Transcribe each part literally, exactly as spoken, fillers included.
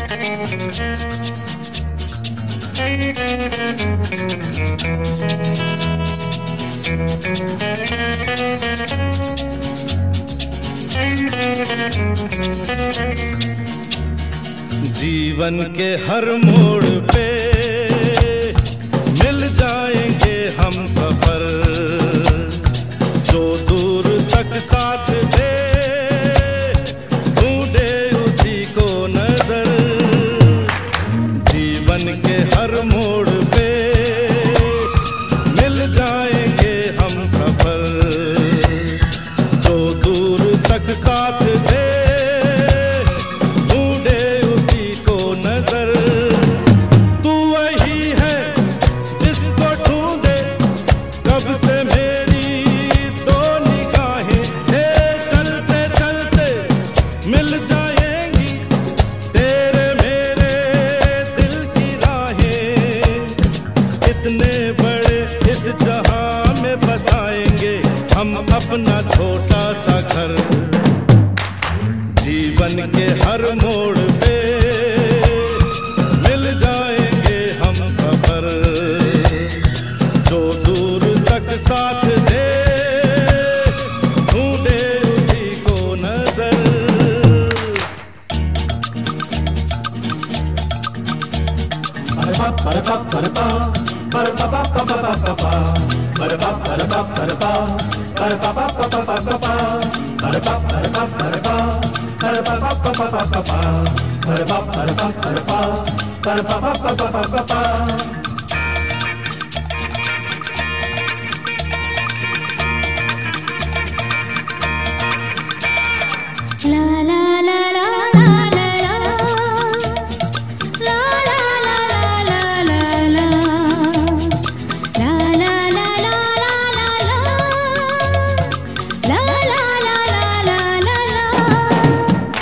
जीवन के हर मोड़ पे मिल जाएंगे हम सफर, जो दूर तक साथ दे ढूंढे उसी को नजर। जीवन के हर मोड़ पे मिल जाएंगे हम सफर, जो दूर तक साथ दे मिल जाएंगी तेरे मेरे दिल की राहें। इतने बड़े इस जहां में बसाएंगे हम अपना छोटा सा घर। जीवन के हर मोड़ पे मिल जाएंगे हम सफर, जो दूर तक साथ दे ढूंढे उसी को नजर।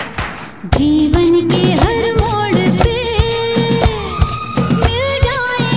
जीवन के हर मोड़ पे मिल जाए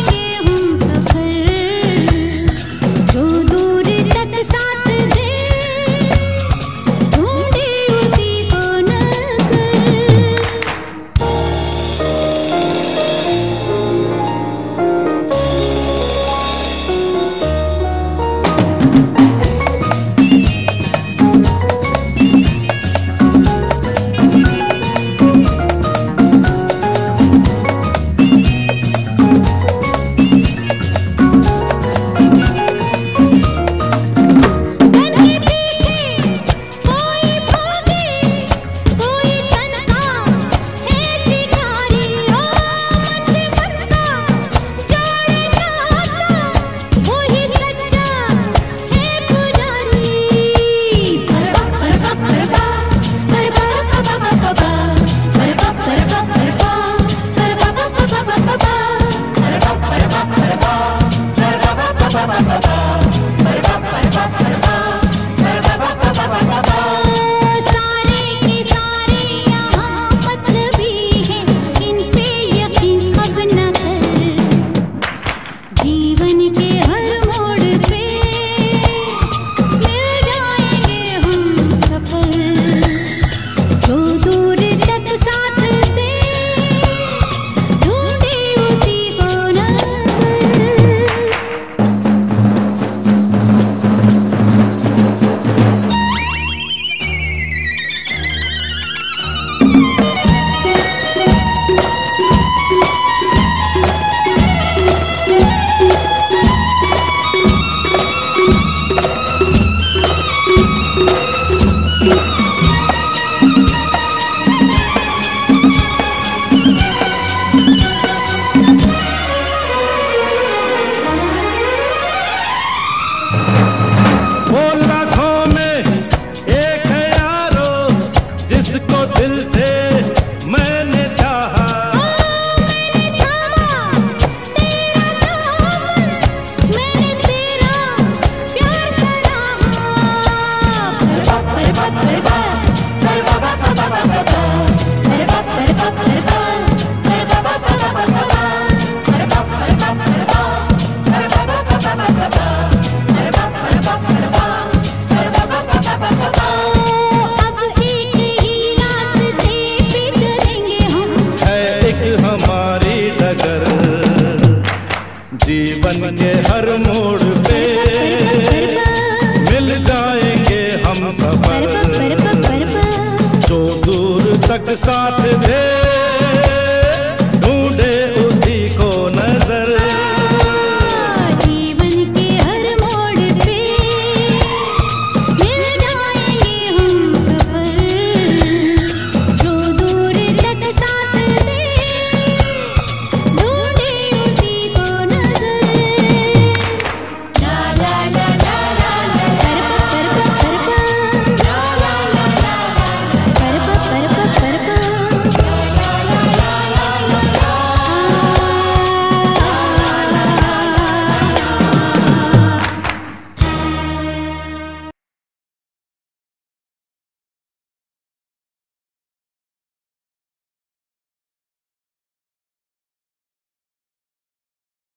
के हर मोड़